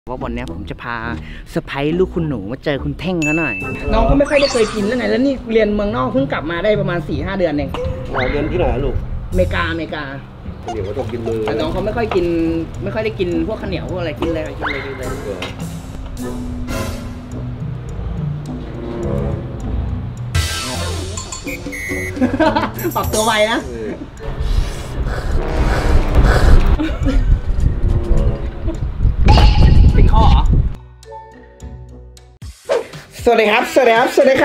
ว่าวันนี้ผมจะพาเซอร์ไพรส์ลูกคุณหนูมาเจอคุณเท่งเขาหน่อยน้องก็ไม่ค่อยได้เคยกินแล้วไงแล้วนี่เรียนเมืองนอกเพิ่งกลับมาได้ประมาณ 4-5 เดือนเองเรียนที่ไหนลูกอเมริกาเดี๋ยวก็ต้องกินมือแต่น้องเขาไม่ค่อยได้กินพวกข้าวเหนียวพวกอะไรกินเลยปรับตัวไวนะติดคอเหรอสวัสดีครับผมโอ้ยสวัสดี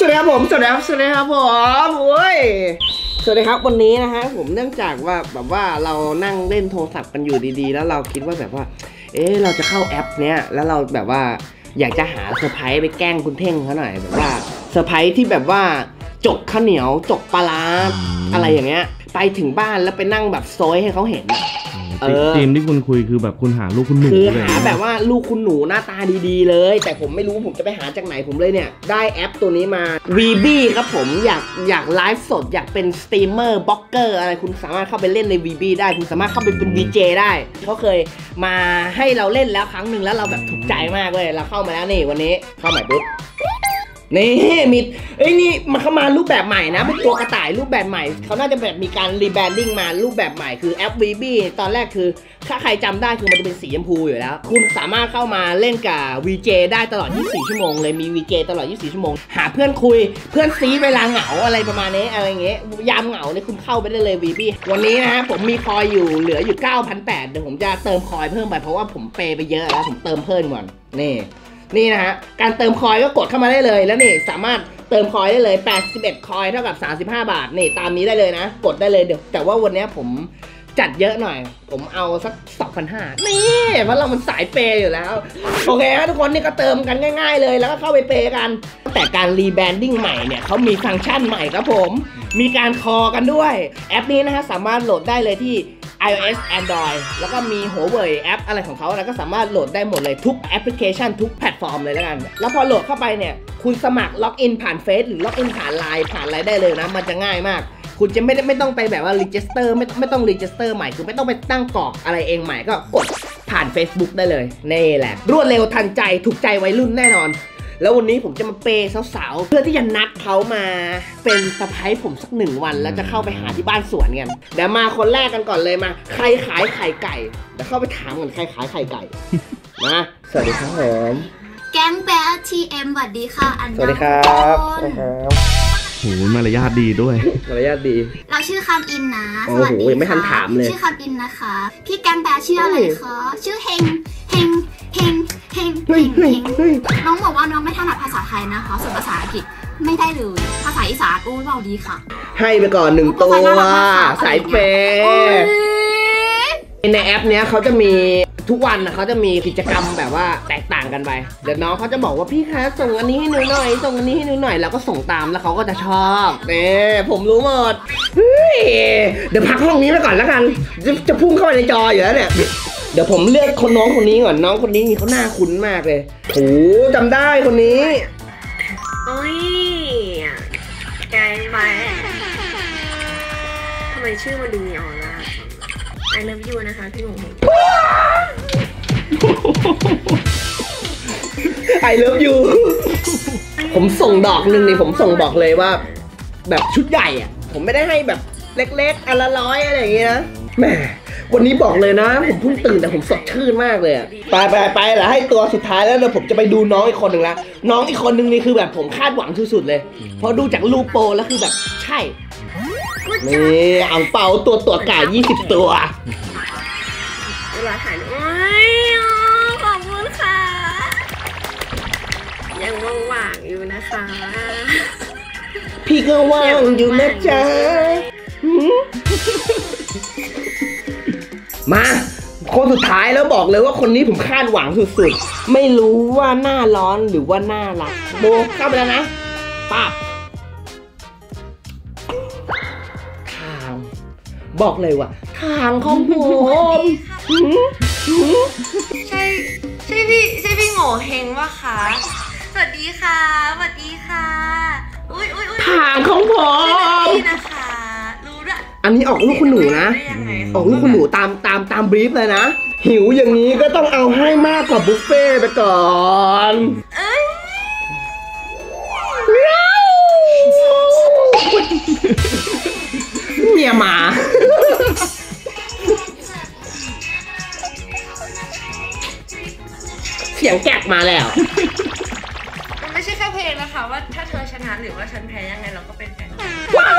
ครับวันนี้นะฮะผมเนื่องจากว่าแบบว่าเรานั่งเล่นโทรศัพท์กันอยู่ดีๆแล้วเราคิดว่าแบบว่าเราจะเข้าแอปเนี้ยแล้วเราแบบว่าอยากจะหาเซอร์ไพรส์ไปแกล้งคุณเท่งเขาหน่อยแบบว่าเซอร์ไพรส์ที่แบบว่าจกข้าวเหนียวจกปลาร้าอะไรอย่างเงี้ยไปถึงบ้านแล้วไปนั่งแบบโซยให้เขาเห็นทีมที่คุณคุยคือแบบคุณหาลูกคุณหนูคือหาแบบว่าลูกคุณหนูหน้าตาดีๆเลยแต่ผมไม่รู้ผมจะไปหาจากไหนผมเลยเนี่ยได้แอปตัวนี้มา VB ครับผมอยากไลฟ์สดอยากเป็นสตรีมเมอร์บล็อกเกอร์อะไรคุณสามารถเข้าไปเล่นใน VB ได้คุณสามารถเข้าไปเป็น VJ ได้เขาเคยมาให้เราเล่นแล้วครั้งหนึ่งแล้วเราแบบถูกใจมากเลยเราเข้ามาแล้วนี่วันนี้เข้าใหม่ปุ๊บนี่มีนี่มันเข้ามารูปแบบใหม่นะเป็นตัวกระต่ายรูปแบบใหม่เขาน่าจะแบบมีการรีแบรนดิ้งมารูปแบบใหม่คือแอป VB ตอนแรกคือถ้าใครจำได้คือมันจะเป็นสีชมพูอยู่แล้วคุณสามารถเข้ามาเล่นกับ VJ ได้ตลอด24ชั่วโมงเลยมี VJ ตลอด24ชั่วโมงหาเพื่อนคุยเพื่อนซีเวลาเหงาอะไรประมาณนี้อะไรเงี้ยยามเหงาเนี่ยคุณเข้าไปได้เลย VB วันนี้นะฮะผมมีคอยอยู่เหลืออยู่ 9,800 เดี๋ยวผมจะเติมคอยเพิ่มไปเพราะว่าผมเปย์ไปเยอะแล้วผมเติมเพิ่มก่อนนี่นะฮะการเติมคอยก็กดเข้ามาได้เลยแล้วนี่สามารถเติมคอยได้เลย81คอยเท่ากับ35 บาทนี่ตามนี้ได้เลยนะกดได้เลยเดี๋ยวแต่ว่าวันนี้ผมจัดเยอะหน่อยผมเอาสัก 2,500 นี่เพราะเรามันสายเปย์อยู่แล้วโอเคฮะทุกคนนี่ก็เติมกันง่ายๆเลยแล้วก็เข้าไปเปย์กันแต่การรีแบรนดิ้งใหม่เนี่ยเขามีฟังก์ชันใหม่ครับผมมีการคอกันด้วยแอปนี้นะฮะสามารถโหลดได้เลยที่ iOS Android แล้วก็มีหัวเว่ยแอปอะไรของเขาแล้วก็สามารถโหลดได้หมดเลยทุกแอปพลิเคชันทุกแพลตฟอร์มเลยแล้วกันแล้วพอโหลดเข้าไปเนี่ยคุณสมัครล็อกอินผ่านเฟซหรือล็อกอินผ่านไลน์ผ่านอะไรได้เลยนะมันจะง่ายมากคุณจะไม่ต้องไปแบบว่ารีจิสเตอร์ไม่ต้องรีจิสเตอร์ใหม่คือไม่ต้องไปตั้งกรอกอะไรเองใหม่ก็กดผ่าน Facebook ได้เลยนี่แหละรวดเร็วทันใจถูกใจวัยรุ่นแน่นอนแล้ววันนี้ผมจะมาเปย์สาวๆเพื่อที่จะนัดเขามาเป็นสะใภ้ผมสัก1 วันแล้วจะเข้าไปหาที่บ้านสวนกันเดี๋ยวมาคนแรกกันก่อนเลยมาใครขายไข่ไก่เดี๋ยวเข้าไปถามกันใครขายไข่ไก่มาสวัสดีครับผมแก๊งแป๊ะทีเอ็มสวัสดีค่ะอันสวัสดีครับโหมารยาทดีด้วยมารยาทดีเราชื่อคำอินนะสวัสดียังไม่ทันถามเลยชื่อคำอินนะคะพี่แก๊งแป๊ะชื่ออะไรคะชื่อเฮงน้องบอกว่าน้องไม่ถนัดภาษาไทยนะคะส่วนภาษาอังกฤษไม่ได้เลยภาษาอีสานอู้เราดีค่ะให้ไปก่อน1 ตัวสายเปย์ในแอปเนี้ยเขาจะมีทุกวันนะเขาจะมีกิจกรรมแบบว่าแตกต่างกันไปเดี๋ยวน้องเขาจะบอกว่าพี่คะส่งอันนี้ให้หนูหน่อยส่งอันนี้ให้หนูหน่อยแล้วก็ส่งตามแล้วเขาก็จะชอบผมรู้หมดเดี๋ยวพักห้องนี้ไปก่อนแล้วกันจะพุ่งเข้าไปในจออยู่แล้วเนี่ยเดี๋ยวผมเลือกน้องคนนี้ก่อนน้องคนนี้เขาหน้าคุ้นมากเลยโอ้จำได้คนนี้โอ้ยแกงไปทำไมชื่อมันดูมีออร่าI love you นะคะพี่หมู I love you ผมส่งดอกนึงนี่ผมส่งบอกเลยว่าแบบชุดใหญ่อ่ะผมไม่ได้ให้แบบเล็กๆอันละ100อะไรอย่างเงี้ยนะแม่วันนี้บอกเลยนะผมเพิ่งตื่นแต่ผมสดชื่นมากเลยไปแหละให้ตัวสุดท้ายแล้วเดี๋ยวผมจะไปดูน้องอีกคนหนึ่งละน้องอีกคนหนึ่งนี่คือแบบผมคาดหวังสุดๆเลยพอดูจากรูปโปรแล้วคือแบบใช่นี่อ่างเปาตัวไก่20 ตัวเวลาถ่ายโอ้ยขอบคุณค่ะยังว่างๆอยู่นะคะพี่ก็ว่างอยู่นะจ๊ะมาคนสุดท้ายแล้วบอกเลยว่าคนนี้ผมคาดหวังสุดๆไม่รู้ว่าหน้าร้อนหรือว่าหน้ารักโบเข้าไปแล้วนะป้าทางบอกเลยว่าทางของผมใช่พี่โง่เฮงวะคะสวัสดีค่ะอุ้ยทางของผมนะคะรู้ด้วยอันนี้ออกลูกคุณหนูนะออกลูกคุณหนูตามบรีฟเลยนะหิวอย่างนี้ก็ต้องเอาให้มากกว่าบุฟเฟ่ต์ไปก่อนเมียหมาเสียงแกะมาแล้วมันไม่ใช่แค่เพลงนะคะว่าถ้าเธอชนะหรือว่าฉันแพ้ยังไงเราก็เป็นแฟนกัน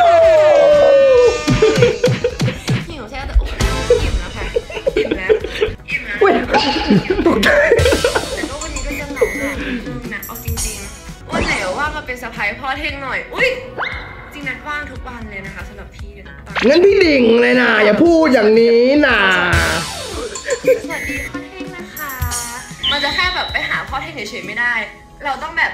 หิวใช่ไหมแต่อิ่มแล้วค่ะอิ่มแล้วตกใจแต่ก็วันนี้ก็จะเหงาหน่อยนิดนึงนะเอาจริงๆวันไหนว่างมาเป็นสะใภ้พ่อเท่งหน่อยอุ้ยจริงนัดว่างทุกวันเลยนะคะสำหรับพี่นะงั้นพี่ดิ่งเลยนะอย่าพูดอย่างนี้นะสวัสดีพ่อเท่งนะคะ มันจะแค่แบบไปหาพ่อเท่งเฉยๆไม่ได้ เราต้องแบบ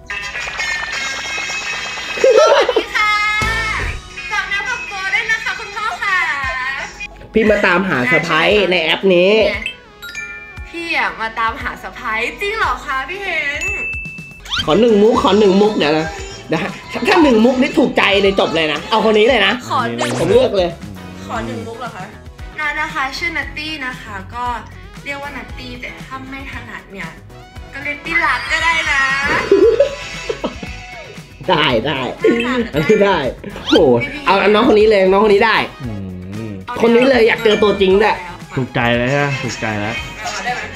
สวัสดีค่ะฝากน้ำผักตัวด้วยนะคะคุณพ่อค่ะพี่มาตามหาสะพ้ายในแอปนี้พี่อะมาตามหาสะพ้ายจริงเหรอคะพี่เฮงขอหนึ่งมุกเดี๋ยวนะถ้าหนึ่งมุกนี่ถูกใจเลยจบเลยนะเอาคนนี้เลยนะขอหนึ่งผมเลือกเลยขอหนึ่งมุกเหรอคะน้านะคะชื่อนัตตี้นะคะ ก็เรียกว่านัตตี้แต่ถ้าไม่ถนัดเนี่ยก็เรียกตี้หลักก็ได้นะได้อันนี้ได้โหเอาน้องคนนี้เลยน้องคนนี้ได้ คนนี้เลยอยากเจอตัวจริงด้วยถูกใจแล้วฮะถูกใจแล้วได้ไหม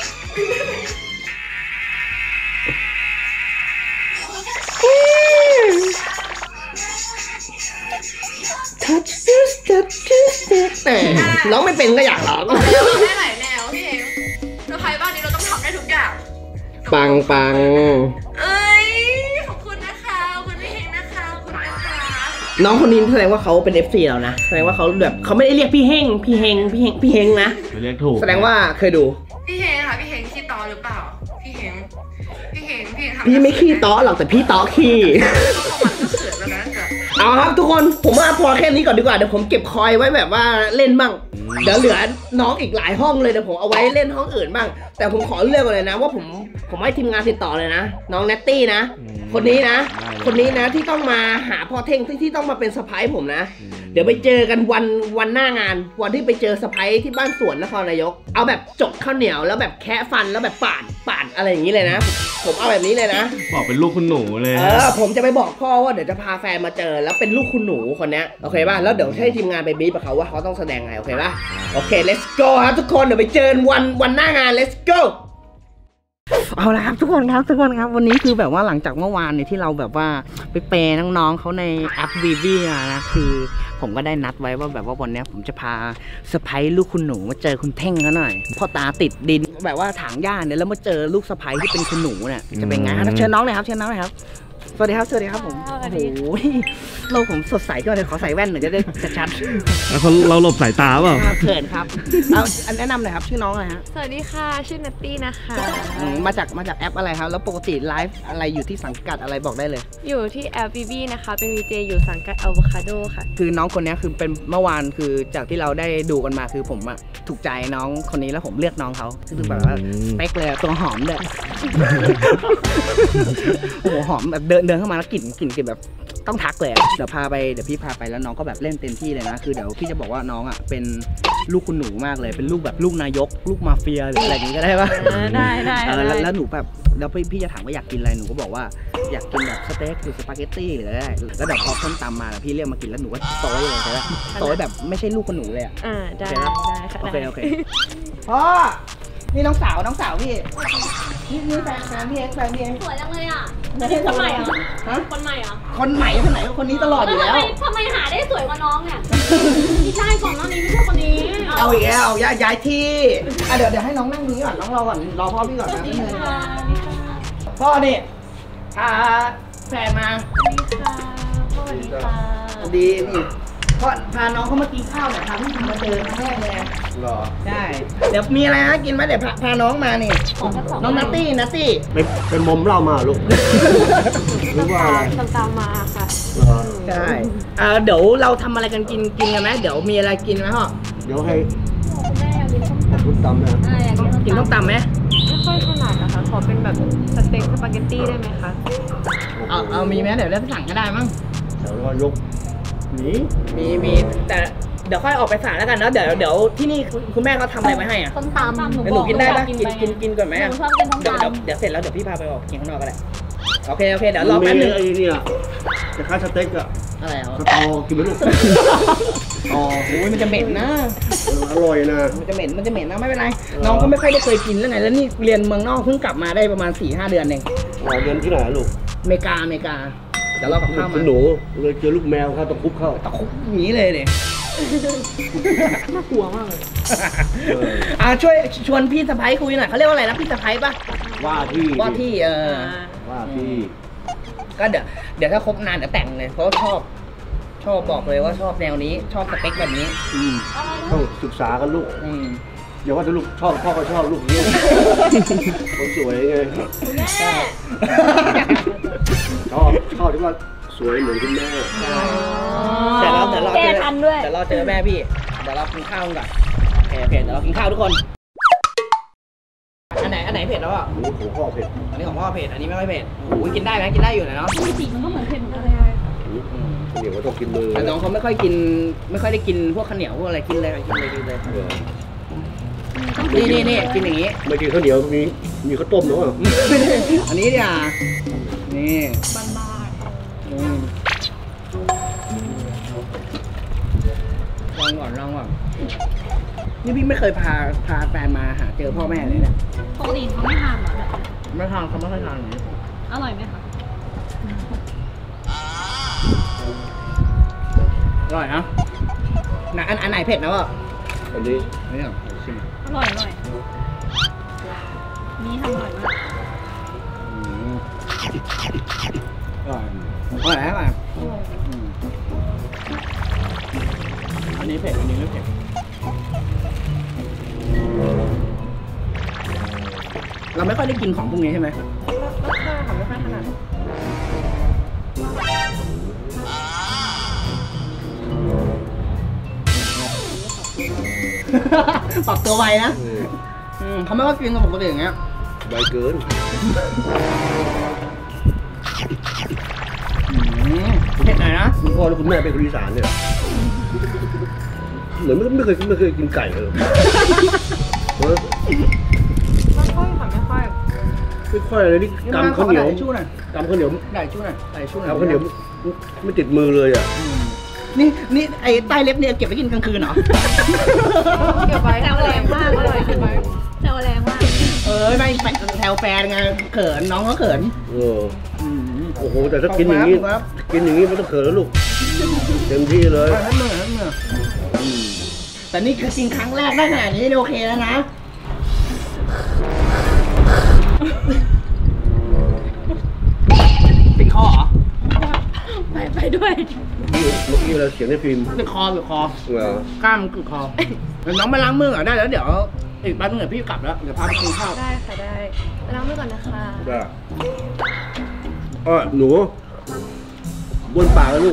แต่น้องไม่เป็นก็อยากร้องได้หลายแนวพี่เองเซอร์ไพรส์บ้านนี้เราต้องทำได้ทุกอย่างปังเอ้ยขอบคุณนะคะขอบคุณพี่เฮงนะคะขอบคุณนะคะน้องคนนี้แสดงว่าเขาเป็น FC เรานะแสดงว่าเขาแบบเขาไม่ได้เรียกพี่เฮงนะเรียกถูกแสดงว่าเคยดูพี่เฮงค่ะพี่เฮงขี้ตอหรือเปล่าพี่เฮงทำพี่ไม่ขี้ต้อหรอกแต่พี่ต้อขี้มันก็เขินแล้วนะจ๊ะเอาครับทุกคนผมว่าพอแค่นี้ก่อนดีกว่าเดี๋ยวผมเก็บคอยไว้แบบว่าเล่นบ้างเดี๋ยวเหลือน้องอีกหลายห้องเลยเดี๋ยวผมเอาไว้เล่นห้องอื่นบ้างแต่ผมขอเลือกก่อนเลยนะว่าผมให้ทีมงานติดต่อเลยนะน้องเนตตี้นะคนนี้นะที่ต้องมาหาพ่อเท่งที่ต้องมาเป็นสะใภ้ผมนะเดี๋ยวไปเจอกันวันหน้างานวันที่ไปเจอสะใภ้ที่บ้านสวนนครนายกเอาแบบจกข้าวเหนียวแล้วแบบแคะฟันแล้วแบบปาดอะไรอย่างนี้เลยนะผมเอาแบบนี้เลยนะบอกเป็นลูกคุณหนูเลยผมจะไปบอกพ่อว่าเดี๋ยวจะพาแฟนมาเจอแล้วเป็นลูกคุณหนูคนนี้โอเคป่ะแล้วเดี๋ยวให้ทีมงานไปบีบกับเขาว่าเขาต้องแสดงไงโอเคป่ะโอเค let's go ครับทุกคนเดี๋ยวไปเจอวันหน้างาน let's go เอาละครับทุกคนครับวันนี้คือแบบว่าหลังจากเมื่อวานเนี่ยที่เราแบบว่าไปเปย์น้องๆเขาในแอปวีวีนะคือผมก็ได้นัดไว้ว่าแบบว่าวันนี้ผมจะพาสะใภ้ลูกคุณหนูมาเจอคุณเท่งเขาหน่อยพ่อตาติดดินแบบว่าถางหญ้าเนี่ยแล้วมาเจอลูกสะใภ้ที่เป็นคุณหนูเนี่ยจะเป็นไงเชิญน้องเลยครับสวัสดีครับผมโอ้โหโลกผมสดใสก็เลยขอใส่แว่นหน่อยจะได้ชัดแล้วเราหลบสายตาเปล่าเขินครับเอาแนะนำหน่อยครับชื่อน้องอะไรฮะสวัสดีค่ะชื่อนัตตี้นะคะมาจากแอปอะไรครับแล้วปกติไลฟ์อะไรอยู่ที่สังกัดอะไรบอกได้เลยอยู่ที่แอป VB นะคะเป็น VJ อยู่สังกัด Avocado ค่ะคือน้องคนนี้คือเป็นเมื่อวานคือจากที่เราได้ดูกันมาคือผมอะถูกใจน้องคนนี้แล้วผมเลือกน้องเขาคือแบบว่าสเป๊กเลยตัวหอมเลย โอ้โหหอมแบบเดินเข้ามาแล้วกลิ่นแบบต้องทักเลยเดี๋ยวพี่พาไปแล้วน้องก็แบบเล่นเต็มที่เลยนะคือเดี๋ยวพี่จะบอกว่าน้องอะเป็นลูกคุณหนูมากเลยเป็นลูกแบบลูกนายกลูกมาเฟียหรืออะไรอย่างนี้ก็ได้ปะได้แล้วหนูแบบแล้วพี่จะถามว่าอยากกินอะไรหนูก็บอกว่าอยากกินแบบสเต็กหรือสปาเกตตี้หรืออะไรแล้วเดี๋ยวพอส้มตำมาแล้วพี่เรียกมากินแล้วหนูก็โต้ยเลยใช่ไหมโต้ยแบบไม่ใช่ลูกคุณหนูเลยอะได้ค่ะโอเคพ่อนี่น้องสาวพี่นี่แฟนพี่เองสวยจังเลยอ่ะคนใหม่เหรอฮะคนใหม่เหรอคนใหม่คนไหนก็คนนี้ตลอดอยู่แล้วทำไมหาได้สวยกว่าน้องเนี่ยไม่ใช่ก่อนหน้านี้ไม่ใช่คนนี้เอาอีกแล้วย้ายที่เดี๋ยวให้น้องนั่งนี้ก่อนน้องรอก่อนรอพ่อพี่ก่อนนะพี่เนยพ่อนี่พาแฟนมาดีนี่พ่อพาน้องเขามากินข้าวหน่อยพาพี่มาเจอครั้งแรกเลยหรอใช่เดี๋ยวมีอะไรนะกินไหมเดี๋ยวพาน้องมานี่น้องนัตตี้เป็นมอมเหล้ามาลูกหรือว่าอะไรตามมาค่ะเหรอใช่เดี๋ยวเราทำอะไรกันกินกันไหมเดี๋ยวมีอะไรกินไหมพ่อเดี๋ยวให้ทุบตำนะกินต้มตำไหมไม่ค่อยถนัดนะคะ ขอเป็นแบบสเต็กสปาเกตตี้ได้ไหมคะเอามีไหมเดี๋ยวได้สั่งก็ได้มั้งเดี๋ยวเรายกหนีมีแต่เดี๋ยวค่อยออกไปศาลแล้วกันเนาะเดี๋ยวที่นี่คุณแม่เขาทำอะไรไว้ให้อ่ะส้มตำหนูกินได้ปะกินก่อนไหมหอ่ะนูชอบกินส้มตำเดี๋ยวเสร็จแล้วเดี๋ยวพี่พาไปออกกินข้างนอกก็ได้โอเคเดี๋ยวรอแป๊บนึงไอ้เนี่ยจะคล้ายสเต็กอะอะไรอ่ะสตอกินไหมลูกอ๋อโอ้ยมันจะเหม็นนะอร่อยนะมันจะเหม็นนะไม่เป็นไรน้องก็ไม่ค่อยได้เคยกินแล้วไงแล้วนี่เรียนเมืองนอกเพิ่งกลับมาได้ประมาณ 4-5 เดือนเองเรียนที่ไหนลูกอเมริกาเดี๋ยวเรากับข้าวคุมาณหนูเลยเจอลูกแมวเข้าตะคุบเข้าตะคุบอย่างนี้เลยเนี่ยน่ากลัวมากเลยช่วยชวนพี่สะพ้ายคุยหน่อยเขาเรียกว่าอะไรนะพี่สะพ้ายปะว่าที่ว่าที่ว่าที่ก็เดี๋ยวถ้าคบนานเดี๋ยวแต่งเลยเพราะว่าชอบบอกเลยว่าชอบแนวนี้ชอบสเปคแบบนี้ต้องศึกษากันลูกอย่าว่าแต่ลูกชอบพ่อก็ชอบลูกนี้คนสวยไงชอบที่ว่าสวยเหมือนคุณแม่เดี๋ยวเราแก้ทันด้วยเดี๋ยวเราเจอแม่พี่เดี๋ยวเรากินข้าวกันก่อนโอเคเดี๋ยวเรากินข้าวทุกคนอันไหนเผ็ดแล้วอ่ะอันนี้ของพ่อเผ็ดอันนี้ของพ่อเผ็ดอันนี้ไม่ค่อยเผ็ดโอ้ยกินได้ไหมกินได้อยู่นะเนาะปกติมันก็เหมือนเผ็ดเหมือนกันเลยเดี๋ยวก็ต้องกินมือแต่น้องเขาไม่ค่อยได้กินพวกข้าวเหนียวพวกอะไรกินเลยนี่กินอย่างนี้ไม่กินข้าวเหนียวมีข้าวต้มหรือเปล่าอันนี้เนี่ยนี่บ้านลองก่อนนี่พี่ไม่เคยพาแฟนมาหาเจอพ่อแม่เลยเนี่ยปกติเขาไม่ทานเหรอไม่ทานเขาไม่ค่อยทานอย่างนี้อร่อยไหมคะอร่อยนะอันไหนเผ็ดนะวะอันนี้นี่ชิมอร่อยนี่ทำอร่อยมากอร่อยอันนี้เผ็ดอันนี้ไม่เผ็ดเราไม่ค่อยได้กินของพวกนี้ใช่ไหมรสชาติของไม่ค่อยถนัดปรับตัวไวนะเขาไม่ค่อยกินกับปกติอย่างเงี้ยใบเกินเผ็ดหน่อยนะคุณพ่อและคุณแม่เป็นคนอีสานเนี่ยเหมือนไม่เคยกินไก่เลยไม่ค่อยค่ะไม่ค่อยไม่ค่อยเลยนี่กำข้าวเหนียวชูหน่อยกำข้าวเหนียวได้ชูหน่อยได้ชูหน่อยกำข้าวเหนียวไม่ติดมือเลยอ่ะนี่ไอ้ใต้เล็บเนี่ยเก็บไว้กินกลางคืนเหรอเก็บไว้แซวแรงมากอร่อยเก็บไว้แซวแรงมากไม่แถวแฟนไงเขินน้องก็เขินโอ้โหแต่ถ้ากินอย่างนี้ไม่ต้องเขินแล้วลูกเต็มที่เลยทั้งมือแต่นี่คือกินครั้งแรกได้ขนาดนี้โอเคแล้วนะติดคอเหรอไปด้วยเมื่อกี้เราเขียนในฟิล์มติดคอเหรอกล้ามติดคอเดี๋ยวน้องมาล้างมือก่อนได้แล้วเดี๋ยวอีกแป๊บนึงเดี๋ยวพี่กลับแล้วเดี๋ยวพาไปกินข้าวได้ค่ะได้ไปล้างมือก่อนนะคะได้หนูบนปากแล้วลูก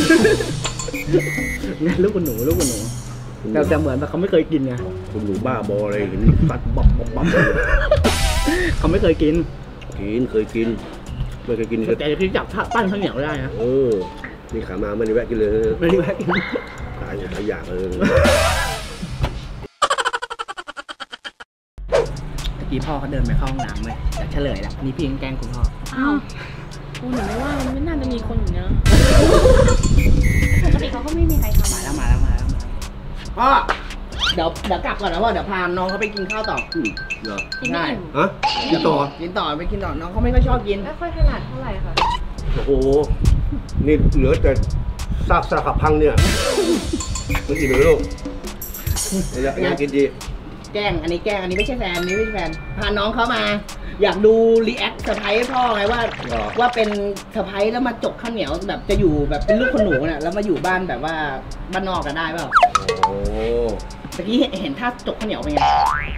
งั้นลูกคุณหนูแต่เหมือนแบบเขาไม่เคยกินไงคุณหนูบ้าบออะไรเห็นสัตว์บับเขาไม่เคยกินเคยกินไม่เคยกินแต่ที่จับปั้นข้าวเหนียวได้นะนี่ขามาไม่ได้แวะกินเลยไม่ได้แวะกินตายอยากเลยเมื่อกี้พ่อเขาเดินไปเข้าห้องน้ำเลยแต่เฉลยแล้วนี่พี่แกล้งคุณพ่ออ้าวคุณหนูไม่ว่ามันไม่น่าจะมีคนอย่างเงี้ยปกติเขาก็ไม่มีใครทำมาแล้วพ่อเดี๋ยวกลับก่อนนะพ่อเดี๋ยวพาน้องเขาไปกินข้าวต่อเหรอกินไม่อิ่มฮะกินต่อกินต่อไปกินต่อน้องเขาไม่ค่อยชอบกินไม่ค่อยถนัดเท่าไหร่ค่ะโอ้โหนี่เหลือแต่ซากสลักพังเนี่ยมันอิ่มเลยลูกอยากกินดีแกล้งอันนี้ไม่ใช่แฟนพาน้องเขามา อยากดูรีแอคเซอร์ไพรส์พ่อไงว่าเป็นเซอร์ไพรส์แล้วมาจกข้าวเหนียวแบบจะอยู่แบบเป็นลูกคนหนูเนี่ยแล้วมาอยู่บ้านแบบว่าบ้านนอกกันได้เปล่าโอ้เมื่อกี้เห็นท่าจกข้าวเหนียวเป็นไง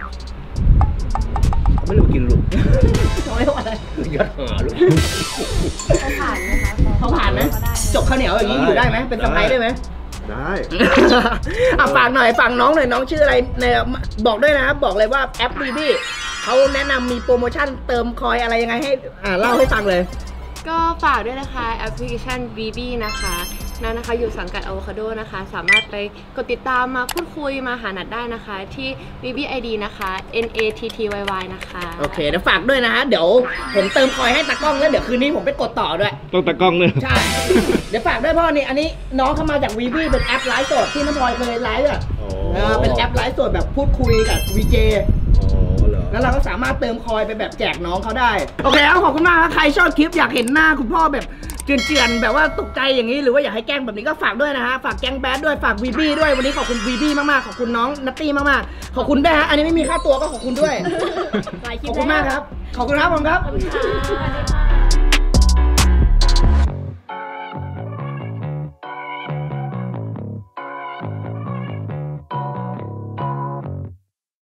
ไม่ได้มากินลูกเขาเรียกว่าอะไรยัดหาลูกเขาผ่านไหมคะเขาผ่านไหมจกข้าวเหนียวอย่างนี้อยู่ได้ไหมเป็นเซอร์ไพรส์ได้ไหมได้ฝากหน่อยฝากน้องหน่อยน้องชื่ออะไรเนี่ยบอกด้วยนะครับบอกเลยว่าแอปบีบี้เขาแนะนำมีโปรโมชั่นเติมคอยอะไรยังไงให้เล่าให้ฟังเลยก็ฝากด้วยนะคะแอปพลิเคชัน VB นะคะนัทนะคะอยู่สังกัด Avocado นะคะสามารถไปกดติดตามมาพูดคุยมาหานัดได้นะคะที่ VB ID นะคะ NATTYY นะคะโอเคเดี๋ยวฝากด้วยนะฮะเดี๋ยวผมเติมคอยให้ตากล้องแล้วเดี๋ยวคืนนี้ผมไปกดต่อด้วยต้องตะกล้องเลยใช่ เดี๋ยวฝากด้วยพ่อนี่อันนี้น้องเข้ามาจาก VB เป็นแอปไลฟ์สดที่น้องพลอยเคยไลฟ์อ่ะเป็นแอปไลฟ์สดแบบพูดคุยกับ VJ แล้วเราก็สามารถเติมคอยไปแบบแจกน้องเขาได้ โอเคครับขอบคุณมากครับใครชอบคลิปอยากเห็นหน้าคุณพ่อแบบเจือนๆแบบว่าตกใจอย่างนี้หรือว่าอยากให้แกล้งแบบนี้ก็ฝากด้วยนะฮะฝากแก๊งแบดด้วยฝาก VB ด้วยวันนี้ขอบคุณ VB มากๆขอบคุณน้องนัตตี้มากๆขอบคุณด้วยฮะอันนี้ไม่มีค่าตัวก็ขอบคุณด้วย ขอบคุณมากครับขอบคุณครับผมครับขอบคุณค่ะ